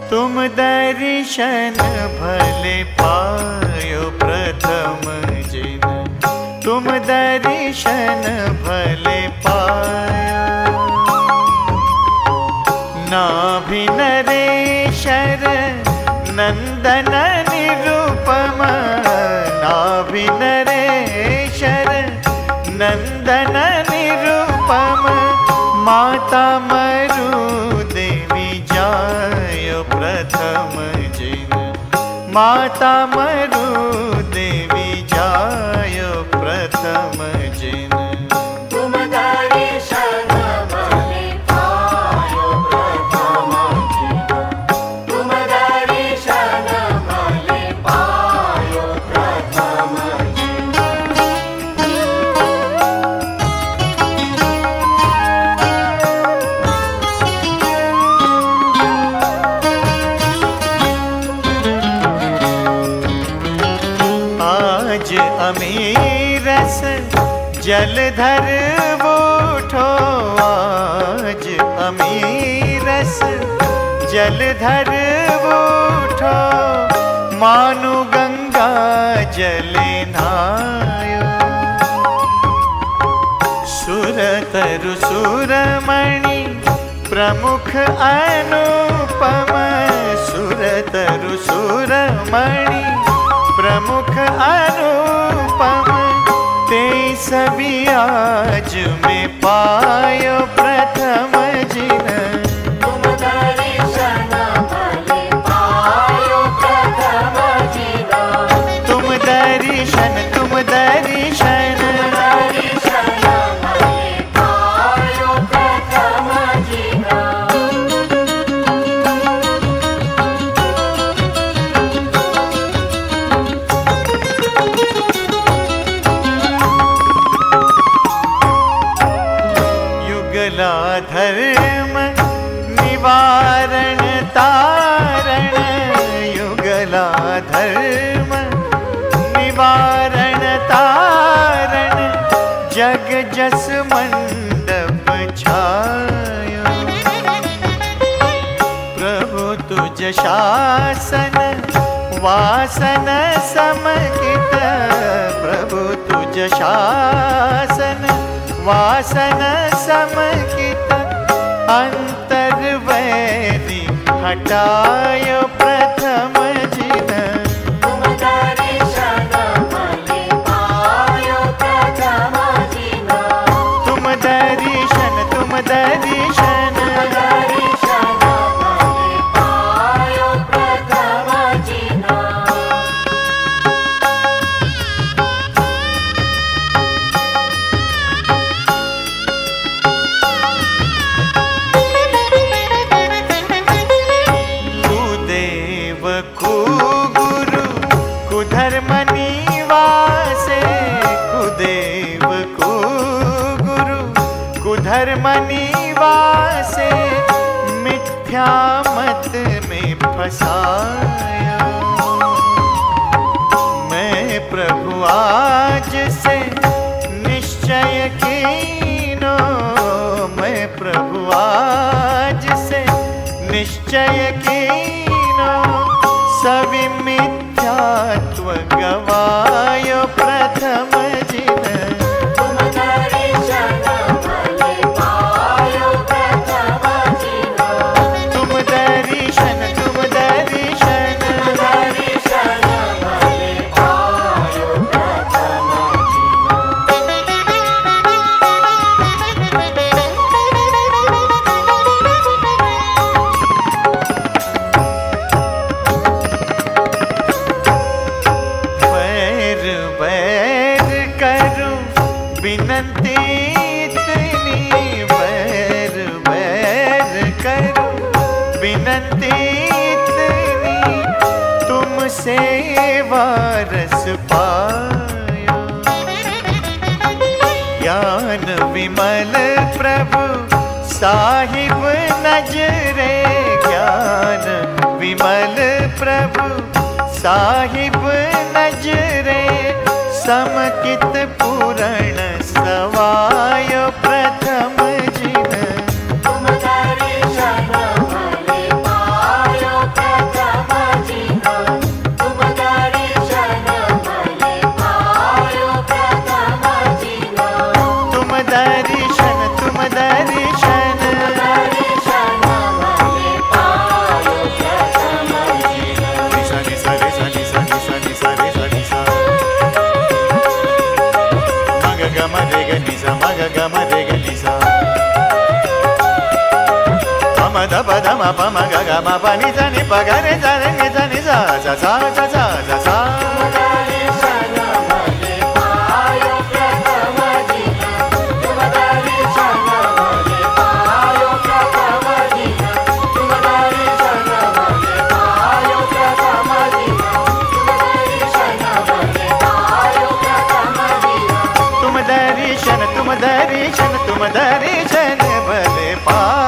तुम दर्शन भले पायो प्रथम जिन, तुम दर्शन भले पायो। नाभि नरेशर नंदन निरुपम, नाभि नरेशर नंदन निरुपम, माता मरु देवी जायो प्रथम जिन, माता मरु देवी जायो प्रथम जिन। तुम दर्शन भले पायो प्रथम जिन, तुम दर्शन भले पायो प्रथम जिन। आज अमीरस जलधर उठो, आज अमीरस जलधर उठो, मानु गंगा जले नायो। सुरतरु सुरमणि प्रमुख अनुपम, सुरतरु सुरमणि प्रमुख अनुपम, ते सभी आज में पायो प्रथम जिन। तुम दर्शन भले पायो प्रथम जिन, तुम दर्शन, तुम दर्शन, दर्शन भले पायो प्रथम जिन। युगला धर्म निवारण तारण, युगला धर्म निवारण तारण, जग जस मंडप छायो। प्रभु तुझ शासन वासन समकित, प्रभु तुझ शासन वासन समकित, अंतर वैरी हटायो प्रथम जिन। तुम दर्शन भले पायो प्रथम जिन, तुम दर्शन, तुम दर्शन, दर्शन भले पायो प्रथम जिन। कुदेव कुगुरु कुधर्म निवासे, कुदेव कुगुरु कुधर्म निवासे, मिथ्या मत में फसाया। मैं प्रभु आज से निश्चय कीनो, मैं प्रभु आज से निश्चय कीनो, सवि मिथ्यात्व गवायो प्रथम जिन। तुम दर्शन भले पायो प्रथम जिन, तुम दर्शन, तुम दर्शन, दर्शन भले पायो प्रथम वैर वैर करूं विनती इतनी, वैर वैर करूं विनती इतनी, तुमसे वारस पायो। ज्ञान विमल प्रभु साहिब नजरे, ज्ञान विमल प्रभु साहिब नजरे, समकित पूरण सवायो प्रथम जिन। तुम दर्शन भले पायो प्रथम गम रे ग नि सा म ग ग म रे ग नि सा प म ध प ध म प म ग ग म प नि सा नि प ग रे सा रे नि सा नि सा सा सा सा सा सा सा तुम दर्शन भले पायो